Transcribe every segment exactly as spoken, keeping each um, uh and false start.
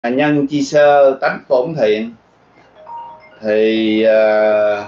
Nhân chi sơ tánh bổn thiện, thì uh,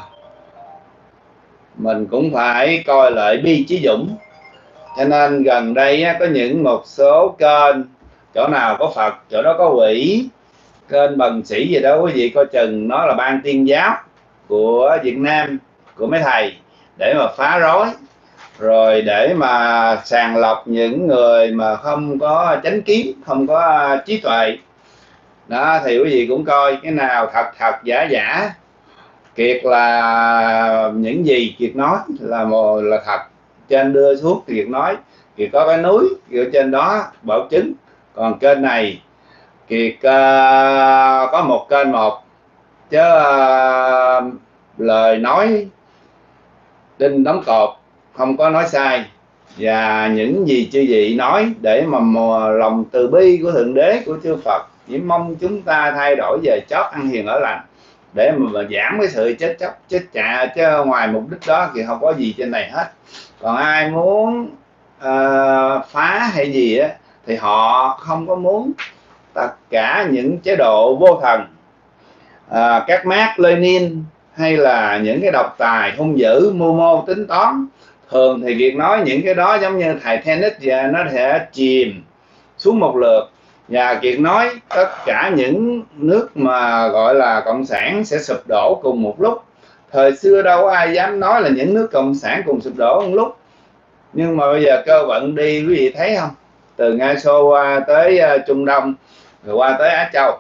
mình cũng phải coi lại bi chí dũng. Cho nên gần đây á, có những một số kênh, chỗ nào có Phật chỗ đó có quỷ, kênh Bần Sĩ gì đó quý vị coi chừng nó là ban tuyên giáo của Việt Nam, của mấy thầy, để mà phá rối, rồi để mà sàng lọc những người mà không có chánh kiến, không có trí tuệ đó. Thì quý vị cũng coi cái nào thật thật giả giả. Kiệt là những gì Kiệt nói là một là thật, trên đưa xuống Kiệt nói, Kiệt có cái núi ở trên đó bảo chứng. Còn kênh này Kiệt uh, có một kênh một, chứ uh, lời nói đinh đóng cột, không có nói sai. Và những gì chư vị nói để mà mò lòng từ bi của Thượng Đế, của chư Phật, chỉ mong chúng ta thay đổi về chót ăn hiền ở lành, để mà, mà giảm cái sự chết chóc chết chạ, chứ ngoài mục đích đó thì không có gì trên này hết. Còn ai muốn uh, phá hay gì á, thì họ không có muốn tất cả những chế độ vô thần, uh, các Mác Lênin, hay là những cái độc tài hung dữ mưu mô tính toán. Thường thì Kiệt nói những cái đó giống như Titanic và nó sẽ chìm xuống một lượt. Và Kiệt nói tất cả những nước mà gọi là cộng sản sẽ sụp đổ cùng một lúc. Thời xưa đâu có ai dám nói là những nước cộng sản cùng sụp đổ một lúc. Nhưng mà bây giờ cơ vận đi, quý vị thấy không? Từ Nga Xô qua tới Trung Đông, rồi qua tới Á Châu,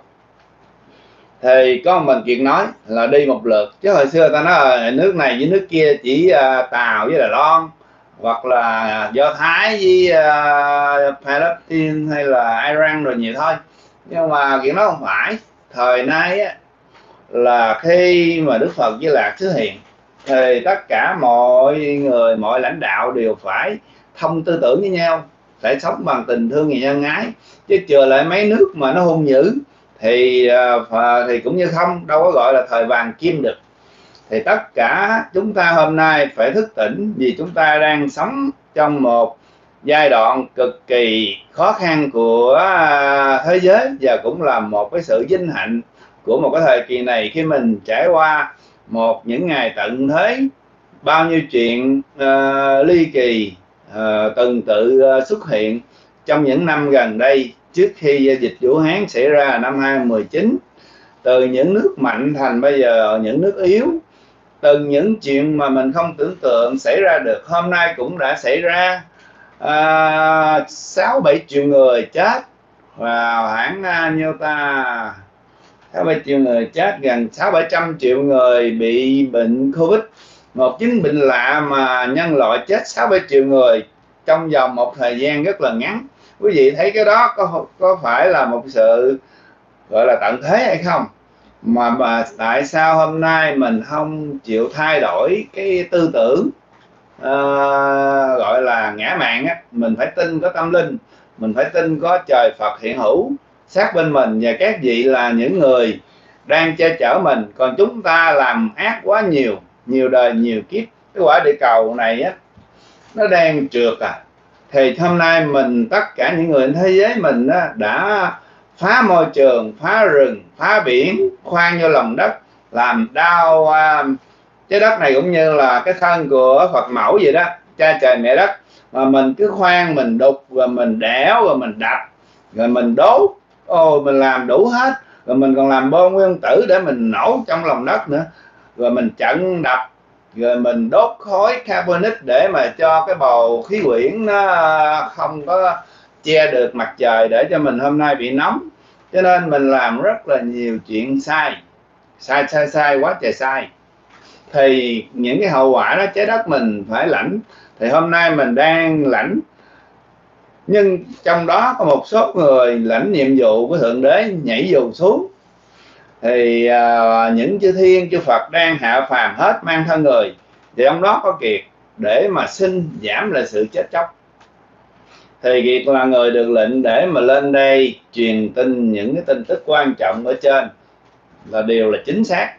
thì có mình Kiệt nói là đi một lượt. Chứ hồi xưa ta nói là nước này với nước kia chỉ uh, Tàu với Đài Loan, hoặc là Do Thái với uh, Palestine hay là Iran rồi nhiều thôi. Nhưng mà Kiệt nói không phải. Thời nay á, là khi mà Đức Phật Di Lạc xuất hiện, thì tất cả mọi người, mọi lãnh đạo đều phải thông tư tưởng với nhau, phải sống bằng tình thương và nhân ái. Chứ chừa lại mấy nước mà nó hung dữ thì thì cũng như không, đâu có gọi là thời vàng kim được. Thì tất cả chúng ta hôm nay phải thức tỉnh, vì chúng ta đang sống trong một giai đoạn cực kỳ khó khăn của thế giới, và cũng là một cái sự vinh hạnh của một cái thời kỳ này, khi mình trải qua một những ngày tận thế, bao nhiêu chuyện uh, ly kỳ uh, từng tự uh, xuất hiện trong những năm gần đây, trước khi dịch Vũ Hán xảy ra năm hai không một chín. Từ những nước mạnh thành bây giờ những nước yếu, từng những chuyện mà mình không tưởng tượng xảy ra được, hôm nay cũng đã xảy ra. Sáu bảy triệu người chết, và khoảng uh, nhiêu ta sáu bảy triệu người chết, gần sáu bảy trăm triệu người bị bệnh Covid, một chứng bệnh lạ mà nhân loại chết sáu bảy triệu người trong vòng một thời gian rất là ngắn. Quý vị thấy cái đó có có phải là một sự gọi là tận thế hay không? Mà mà tại sao hôm nay mình không chịu thay đổi cái tư tưởng uh, gọi là ngã mạn á? Mình phải tin có tâm linh, mình phải tin có trời Phật hiện hữu sát bên mình, và các vị là những người đang che chở mình. Còn chúng ta làm ác quá nhiều, nhiều đời nhiều kiếp, cái quả địa cầu này á, nó đang trượt à. Thì hôm nay mình, tất cả những người thế giới mình á, đã phá môi trường, phá rừng, phá biển, khoan vô lòng đất, làm đau uh, trái đất này cũng như là cái thân của Phật mẫu vậy đó, cha trời mẹ đất. Mà mình cứ khoan, mình đục, rồi mình đẽo, rồi mình đập, rồi mình đốt, ôi mình làm đủ hết. Rồi mình còn làm bom nguyên tử để mình nổ trong lòng đất nữa, rồi mình chặn đập, rồi mình đốt khói carbonic để mà cho cái bầu khí quyển nó không có che được mặt trời, để cho mình hôm nay bị nóng. Cho nên mình làm rất là nhiều chuyện sai, sai sai sai quá trời sai. Thì những cái hậu quả đó trái đất mình phải lãnh. Thì hôm nay mình đang lãnh, nhưng trong đó có một số người lãnh nhiệm vụ của Thượng Đế nhảy dù xuống. Thì uh, những chư thiên chư Phật đang hạ phàm hết mang thân người, thì ông đó có Kiệt để mà xin giảm lại sự chết chóc. Thì Kiệt là người được lệnh để mà lên đây truyền tin những cái tin tức quan trọng ở trên, là điều là chính xác.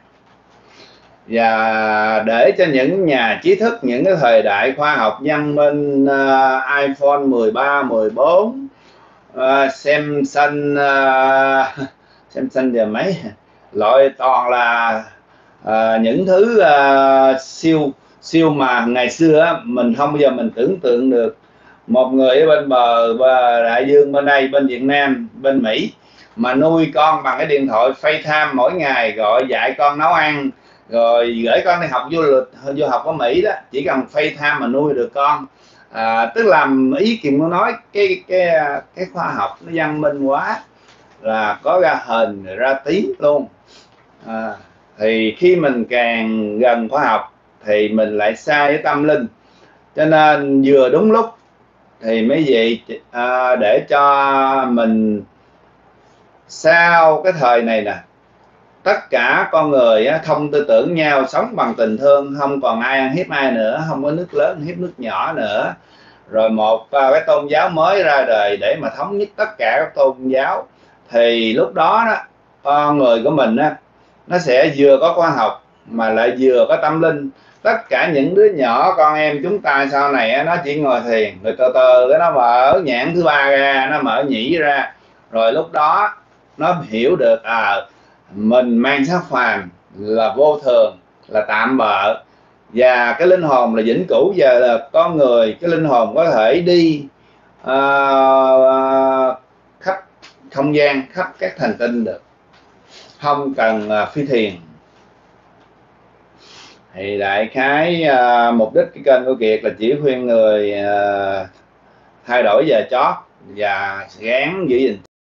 Và để cho những nhà trí thức, những cái thời đại khoa học văn minh, uh, iPhone mười ba, mười bốn, uh, Samsung uh, xem xanh giờ mấy, loại toàn là à, những thứ à, siêu siêu mà ngày xưa á, mình không bao giờ mình tưởng tượng được. Một người ở bên bờ và đại dương bên đây, bên Việt Nam, bên Mỹ, mà nuôi con bằng cái điện thoại FaceTime mỗi ngày, gọi dạy con nấu ăn, rồi gửi con đi học du lịch du học ở Mỹ đó, chỉ cần FaceTime mà nuôi được con. À, tức là ý Kiều muốn nói cái cái cái khoa học nó văn minh quá, là có ra hình ra tiếng luôn. À, thì khi mình càng gần khoa học thì mình lại xa với tâm linh, cho nên vừa đúng lúc thì mấy vị à, để cho mình sau cái thời này nè, tất cả con người á, không tư tưởng nhau, sống bằng tình thương, không còn ai ăn hiếp ai nữa, không có nước lớn hiếp nước nhỏ nữa. Rồi một à, cái tôn giáo mới ra đời để mà thống nhất tất cả các tôn giáo, thì lúc đó đó con người của mình á, nó sẽ vừa có khoa học mà lại vừa có tâm linh. Tất cả những đứa nhỏ con em chúng ta sau này á, nó chỉ ngồi thiền, rồi từ từ cái nó mở nhãn thứ ba ra, nó mở nhĩ ra, rồi lúc đó nó hiểu được à mình mang xác phàm là vô thường, là tạm bợ, và cái linh hồn là vĩnh cửu. Giờ là con người, cái linh hồn có thể đi à, khắp không gian, khắp các hành tinh được, không cần à, phi thuyền. Thì đại khái à, mục đích cái kênh của Kiệt là chỉ khuyên người à, thay đổi giờ chót và gán giữ gìn